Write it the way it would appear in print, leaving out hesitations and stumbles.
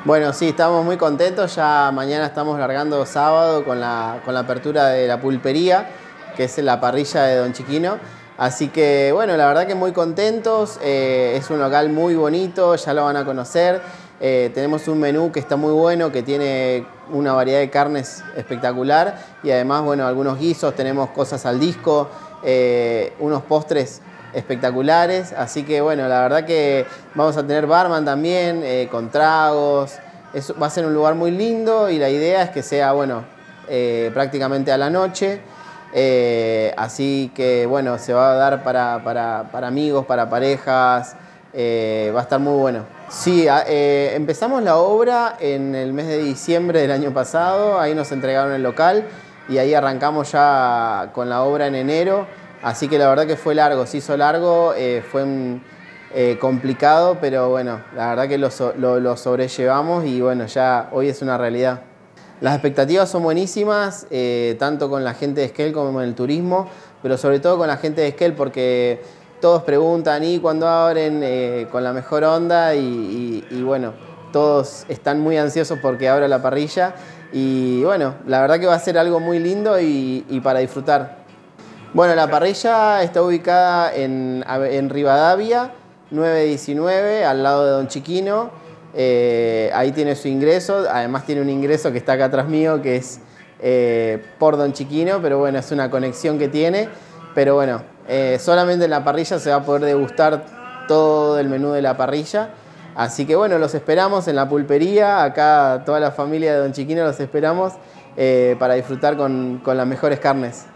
Bueno, sí, estamos muy contentos. Ya mañana estamos largando sábado con la apertura de la pulpería, que es la parrilla de Don Chiquino. Así que, bueno, la verdad que muy contentos. Es un local muy bonito, ya lo van a conocer. Tenemos un menú que está muy bueno, que tiene una variedad de carnes espectacular. Y además, bueno, algunos guisos, tenemos cosas al disco, unos postres espectaculares, así que bueno, la verdad que vamos a tener barman también, con tragos. Va a ser un lugar muy lindo y la idea es que sea, bueno, prácticamente a la noche. Así que bueno, se va a dar para amigos, para parejas, va a estar muy bueno. Sí, empezamos la obra en el mes de diciembre del año pasado, ahí nos entregaron el local y ahí arrancamos ya con la obra en enero. Así que la verdad que fue largo, se hizo largo, fue complicado, pero bueno, la verdad que lo sobrellevamos y bueno, ya hoy es una realidad. Las expectativas son buenísimas, tanto con la gente de Esquel como en el turismo, pero sobre todo con la gente de Esquel porque todos preguntan ¿y cuándo abren? Con la mejor onda y bueno, todos están muy ansiosos porque abra la parrilla y bueno, la verdad que va a ser algo muy lindo y para disfrutar. Bueno, la parrilla está ubicada en Rivadavia, 919, al lado de Don Chiquino. Ahí tiene su ingreso, además tiene un ingreso que está acá atrás mío, que es por Don Chiquino, pero bueno, es una conexión que tiene. Pero bueno, solamente en la parrilla se va a poder degustar todo el menú de la parrilla. Así que bueno, los esperamos en la pulpería, acá toda la familia de Don Chiquino los esperamos para disfrutar con las mejores carnes.